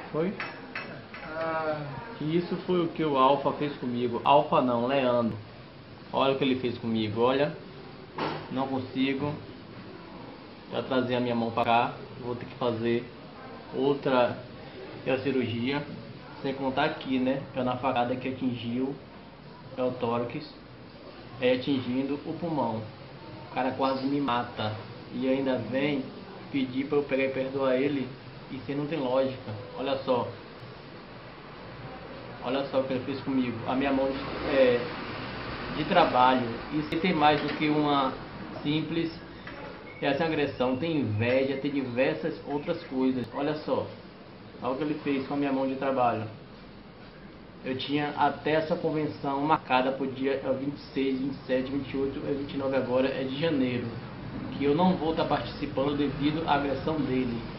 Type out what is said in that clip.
Foi? Isso foi o que o Alfa fez comigo. Alfa não, Leandro. Olha o que ele fez comigo, olha. Não consigo. Já trazer a minha mão para cá. Vou ter que fazer outra cirurgia. Sem contar aqui, né? É na facada que atingiu o tórax. Atingindo o pulmão. O cara quase me mata. E ainda vem pedir para eu pegar e perdoar ele. Isso aí não tem lógica. Olha só. Olha só o que ele fez comigo. A minha mão de trabalho. Isso tem mais do que uma simples essa agressão. Tem inveja, tem diversas outras coisas. Olha só. Olha o que ele fez com a minha mão de trabalho. Eu tinha até essa convenção marcada para o dia 26, 27, 28 e 29 agora é de janeiro. Que eu não vou estar participando devido à agressão dele.